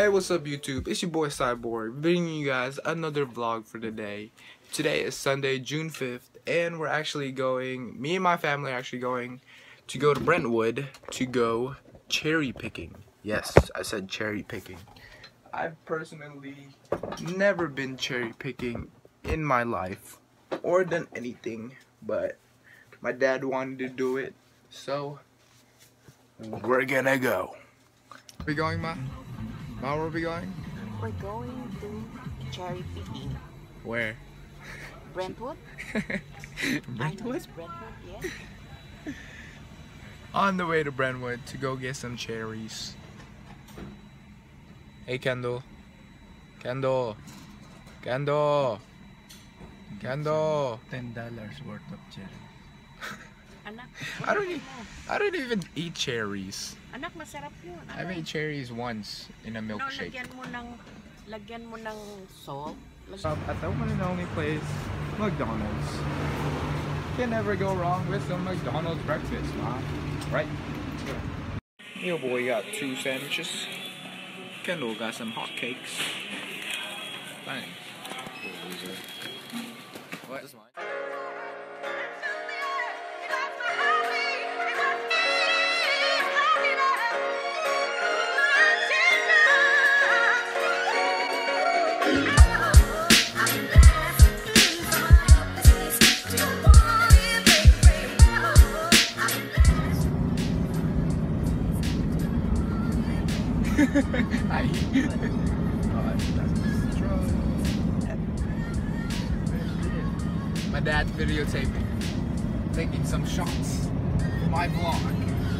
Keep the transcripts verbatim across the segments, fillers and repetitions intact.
Hey, what's up YouTube? It's your boy Cyborg, bringing you guys another vlog for today. Today is Sunday, June fifth, and we're actually going, me and my family are actually going to go to Brentwood to go cherry picking. Yes, I said cherry picking. I've personally never been cherry picking in my life or done anything, but my dad wanted to do it, so we're gonna go. We going, Ma? Ma, where are we going? We're going to cherry picking. Where? Brentwood? Brentwood? Brentwood, yeah. On the way to Brentwood to go get some cherries. Hey, Kendall. Kendall. Kendall. Kendall. Ten dollars worth of cherries. Anak, I don't even, I don't even eat cherries. Anak, masarap yun. I've ate cherries once in a No, milkshake. lagyan mo ng, lagyan mo ng salt. Up at the one and only place, McDonald's. Can never go wrong with some McDonald's breakfast, Mom. Right? Your boy got two sandwiches. Kendall got some hot cakes. Bang. What is mine? Hi. My dad's videotaping, taking some shots for my vlog.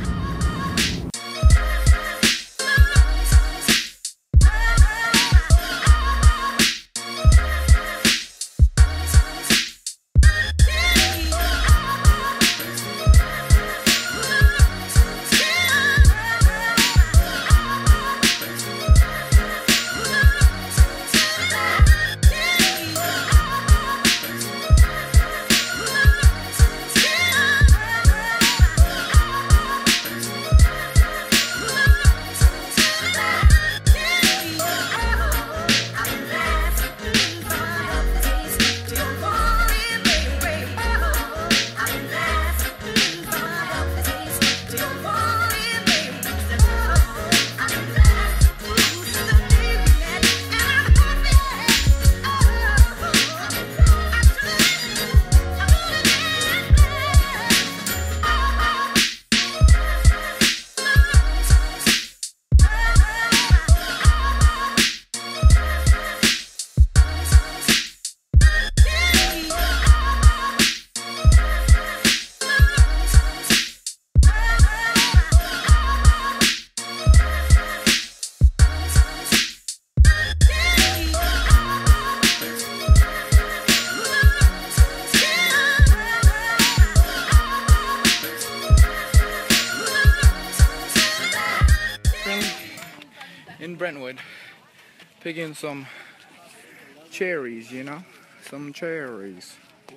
In Brentwood, picking some cherries, you know, some cherries.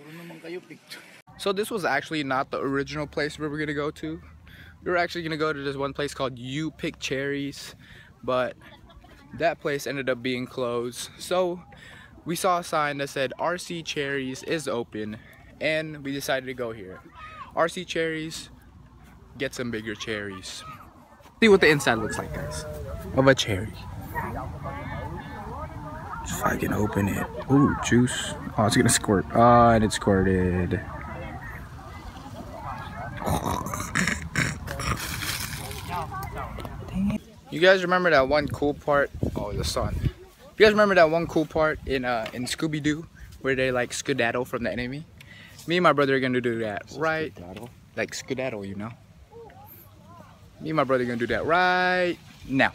So this was actually not the original place we were gonna go to. We were actually gonna go to this one place called You Pick Cherries, but that place ended up being closed. So we saw a sign that said R C Cherries is open, and we decided to go here. R C Cherries, get some bigger cherries. See what the inside looks like, guys, of a cherry. If I can open it. Ooh, juice. Oh, it's gonna squirt. Oh, and it squirted. You guys remember that one cool part? Oh, the sun. You guys remember that one cool part in uh in Scooby-Doo where they like skedaddle from the enemy? Me and my brother are gonna do that, right? Like skedaddle, you know? Me and my brother are gonna do that right now.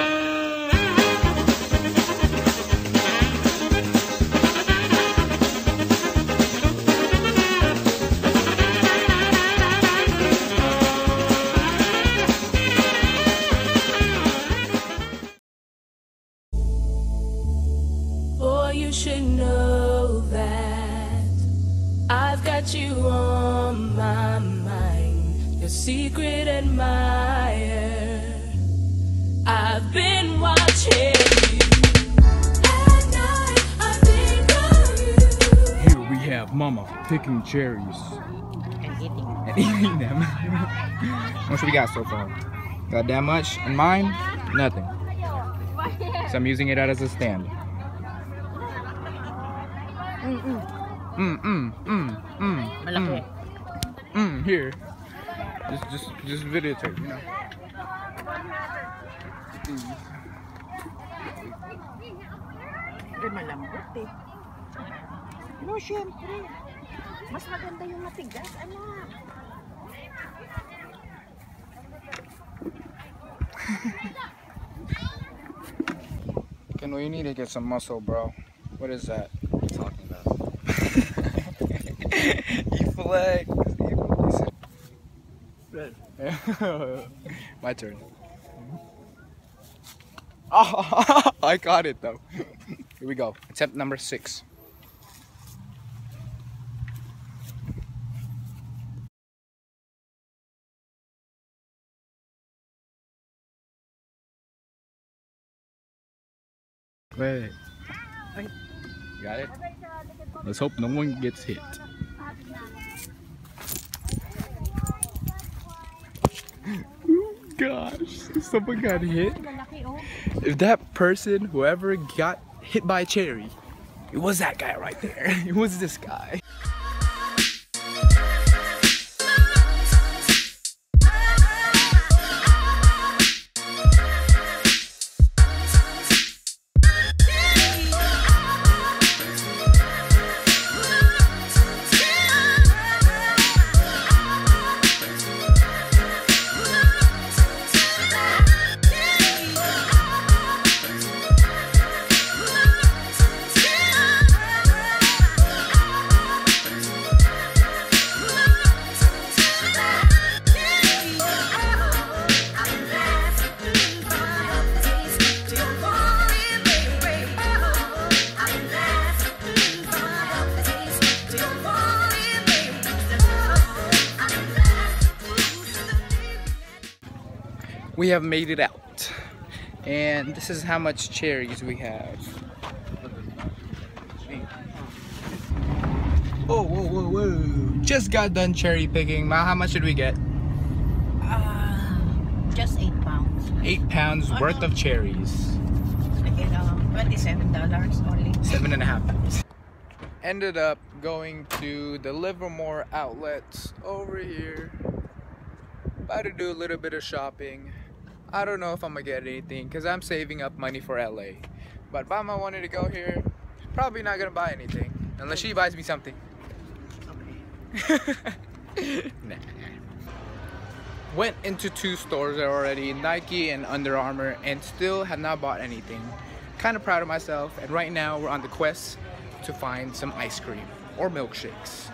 Boy, you should know that I've got you on my mind. Your secret admirer. I've been watching. mama picking cherries And eating. and eating them. How much we got so far? Got that much? And mine? Nothing. So I'm using it as a stand. Mm -mm. Mm, mm, mm, mm, Malaki. mm, mm, here. Just, just, just videotape, you know. Ay, malambot eh. No, syempre. Mas maganda yung matigas, anak. Ken, we need to get some muscle, bro. What is that? What are you talking about? You flex. My turn. Oh, I caught it though. Here we go. Attempt number six. Wait. Got it? Let's hope no one gets hit. Gosh, someone got hit. If that person, whoever got hit by a cherry, it was that guy right there. It was this guy. We have made it out, and this is how much cherries we have. Oh, whoa, whoa, whoa! Just got done cherry picking. Ma, how much did we get? Uh, just eight pounds. Eight pounds Oh, worth no. of cherries. Like, uh, twenty-seven dollars only. Seven and a half pounds. Ended up going to the Livermore outlets over here. About to do a little bit of shopping. I don't know if I'm gonna get anything because I'm saving up money for L A. But if Mama wanted to go here, probably not gonna buy anything unless she buys me something. Okay. Nah. Went into two stores already, Nike and Under Armour, and still have not bought anything. Kind of proud of myself, and right now we're on the quest to find some ice cream or milkshakes.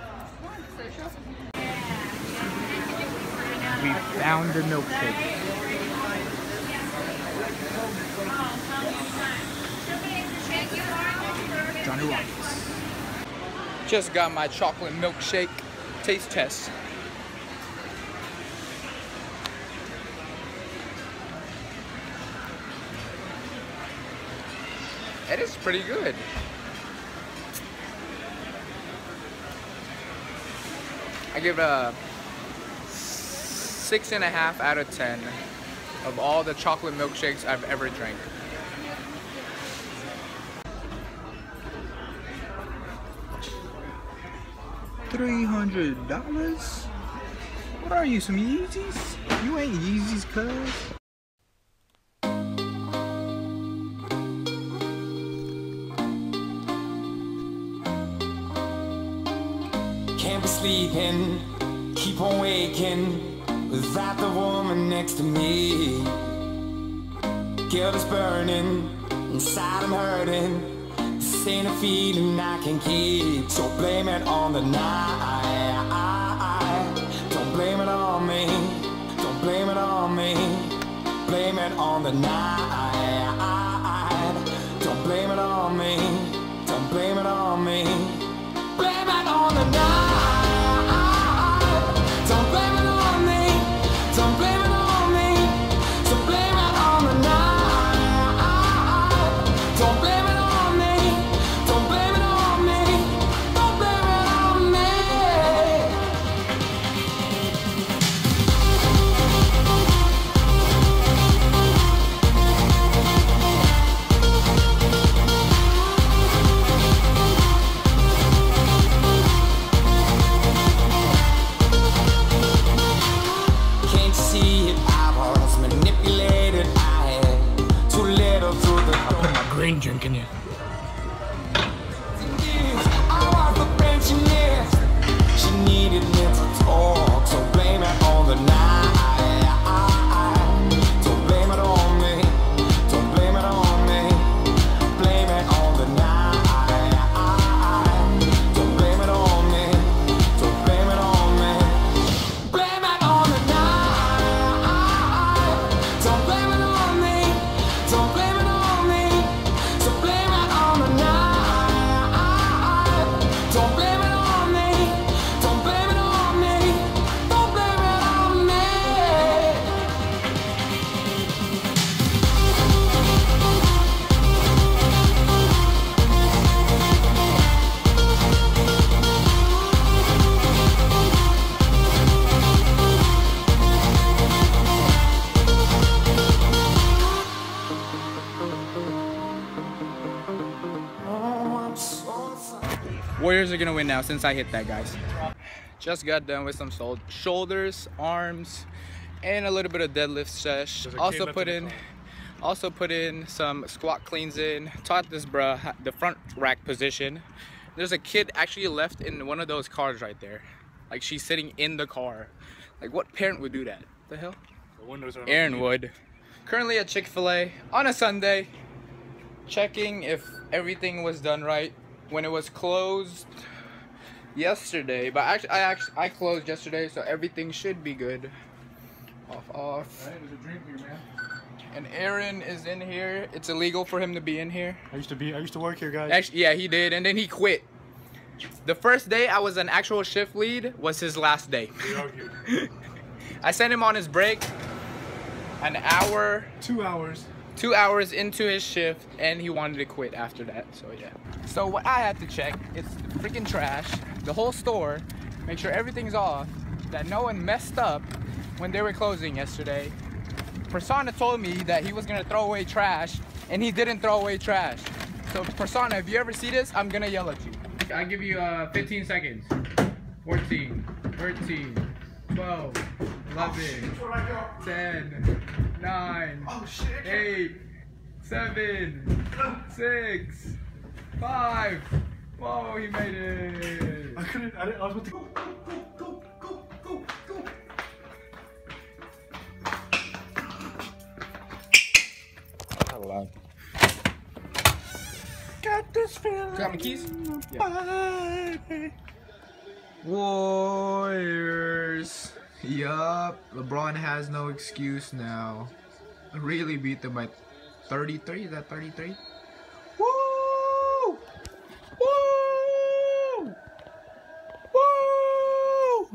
We found the milkshake. Johnny Rockets. Just got my chocolate milkshake taste test. It is pretty good. I give it a six and a half out of ten of all the chocolate milkshakes I've ever drank. Three hundred dollars? What are you, some Yeezys? You ain't Yeezys, cuz. Can't be sleeping, keep on waking without the woman next to me. Guilt is burning, inside I'm hurting. This ain't a feeling I can keep, so blame it on the night. Don't blame it on me, don't blame it on me. Blame it on the night. Don't blame it on me, don't blame it on me. Blame it on the night. Don't blame it on me, don't blame it on me. So blame it on the night. Don't blame it on me, don't blame it on me. Don't blame it on me. Warriors are gonna win now since I hit that, guys. Just got done with some sol- shoulders, arms, and a little bit of deadlift sesh. Also put in, also put in some squat cleans in. Taught this bruh the front rack position. There's a kid actually left in one of those cars right there. Like she's sitting in the car. Like what parent would do that? The hell? The windows are Aaron would. Currently at Chick-fil-A on a Sunday, checking if everything was done right when it was closed yesterday. But actually, I actually I closed yesterday, so everything should be good. Off, off. Hey, there's a drink here, man. And Aaron is in here. It's illegal for him to be in here. I used to be. I used to work here, guys. Actually, yeah, he did, and then he quit. The first day I was an actual shift lead was his last day. We argued. I sent him on his break. An hour. Two hours. Two hours into his shift, and he wanted to quit after that. So yeah. So what I had to check, it's the freaking trash, the whole store, make sure everything's off, that no one messed up when they were closing yesterday. Persona told me that he was gonna throw away trash, and he didn't throw away trash. So Persona, if you ever see this, I'm gonna yell at you. I give you uh, fifteen seconds. fourteen, thirteen, twelve, eleven, ten, nine, eight, seven, six, five. Whoa, he made it. I couldn't. I, didn't, I was about to go. Go, go, go, go, go. Hello. Got this feeling. Got my keys? Yeah. Warriors. Yup. LeBron has no excuse now. Really beat them by thirty-three. Is that thirty-three? Woo! Woo! Woo!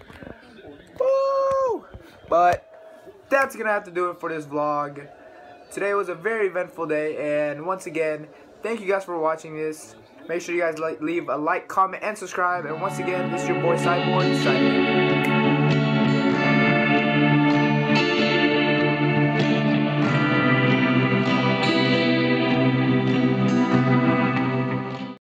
Woo! But that's gonna have to do it for this vlog. Today was a very eventful day, and once again, thank you guys for watching this. Make sure you guys like, leave a like, comment, and subscribe. And once again, this is your boy Cyborg signing out.